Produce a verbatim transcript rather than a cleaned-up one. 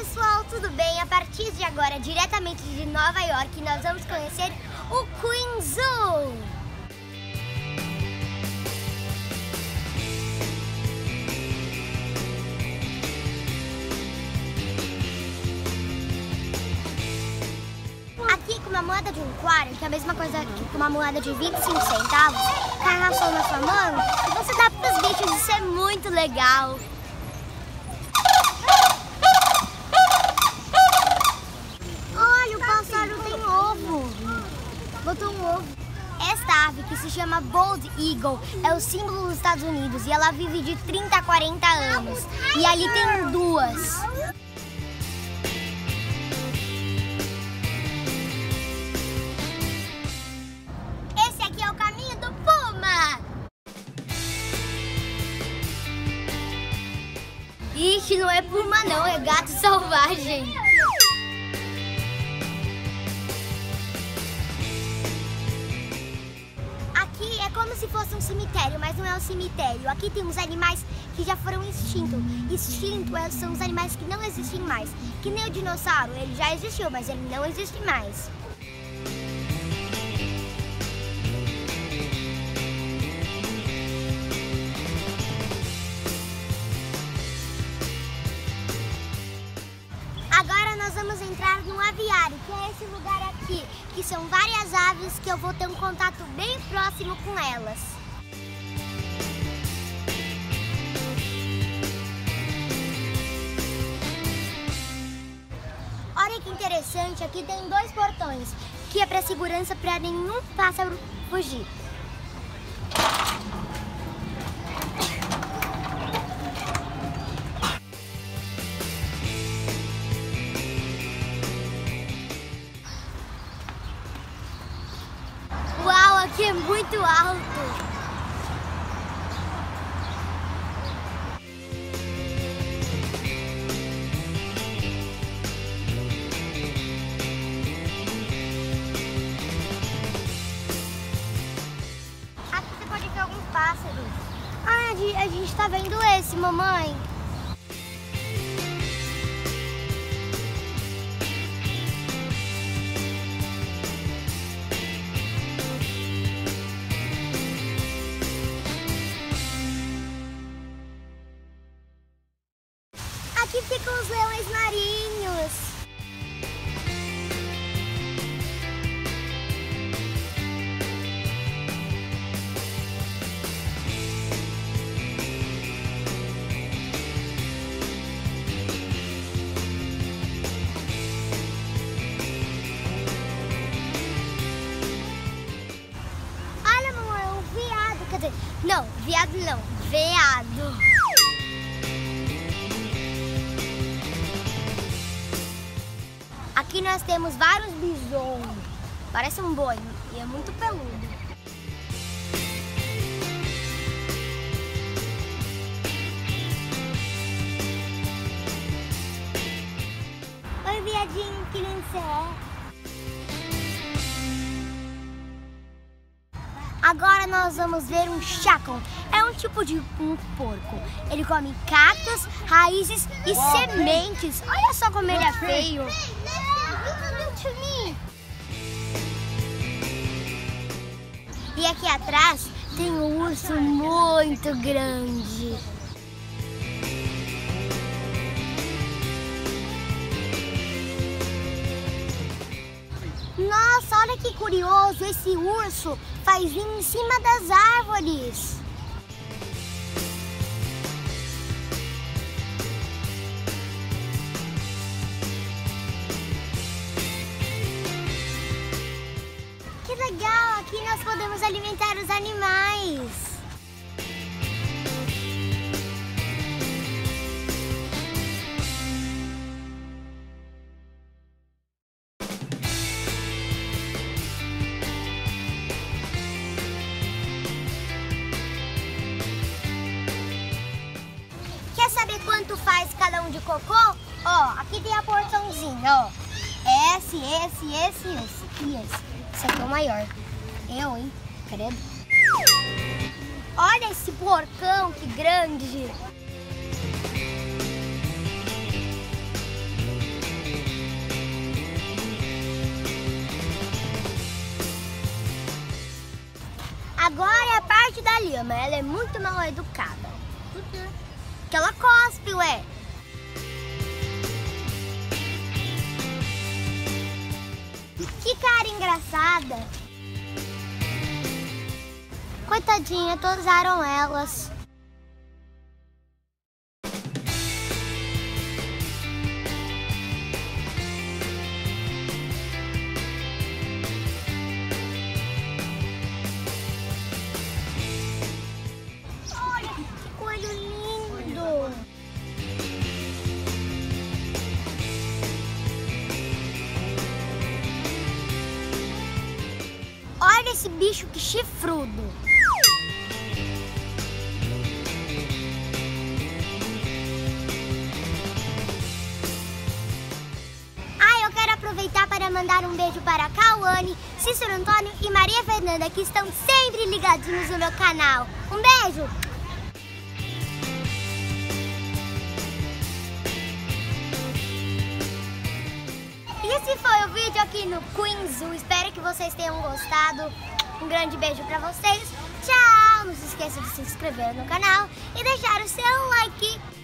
pessoal, tudo bem? A partir de agora, diretamente de Nova York, nós vamos conhecer o Queen Zoo. Aqui, com uma moeda de um aquário, que é a mesma coisa que uma moeda de vinte e cinco centavos, cai na sua mão e você dá para os bichos. Isso é muito legal. Botou um ovo. Esta ave, que se chama Bald Eagle, é o símbolo dos Estados Unidos e ela vive de trinta a quarenta anos. E ali tem duas. Esse aqui é o caminho do puma. Ixi, não é puma não, é gato selvagem. Como se fosse um cemitério, mas não é um cemitério. Aqui tem uns animais que já foram extintos. Extinto são os animais que não existem mais. Que nem o dinossauro, ele já existiu, mas ele não existe mais. Agora nós vamos entrar no aviário, que é esse lugar aqui, que são várias aves que eu vou ter um contato bem próximo com elas. Olha que interessante, aqui tem dois portões, que é para segurança, para nenhum pássaro fugir. Aqui é muito alto. Aqui você pode ver alguns pássaros. Ah, a gente tá vendo esse, mamãe. Aqui ficam os leões marinhos. Olha, mamãe, um veado. Quer dizer, não, veado não, veado. Aqui nós temos vários bisões. Parece um boi e é muito peludo. Oi, viadinho, que nem você é. Agora nós vamos ver um chacal. É um tipo de um porco. Ele come cactos, raízes e sementes. Olha só como ele é feio. E aqui atrás tem um urso muito grande. Nossa, olha que curioso, esse urso faz vinho em cima das árvores. Que legal, aqui nós podemos alimentar os animais. Quer saber quanto faz cada um de cocô? Ó, aqui tem a porçãozinha, ó. Esse, esse, esse, esse e esse. Esse aqui é o maior. Eu, hein? Credo. Olha esse porcão, que grande. ama, ela é muito mal educada. Por quê? Porque ela cospe, ué. Que cara engraçada. Coitadinha, tosaram elas. Olha que coelho lindo. Olha esse bicho que chifrudo. Ah, eu quero aproveitar para mandar um beijo para Cauane, Cícero Antônio e Maria Fernanda, que estão sempre ligadinhos no meu canal. Um beijo! E esse foi o vídeo aqui no Queen Zoo. Espero que vocês tenham gostado. Um grande beijo pra vocês. Tchau! Não se esqueça de se inscrever no canal e deixar o seu like.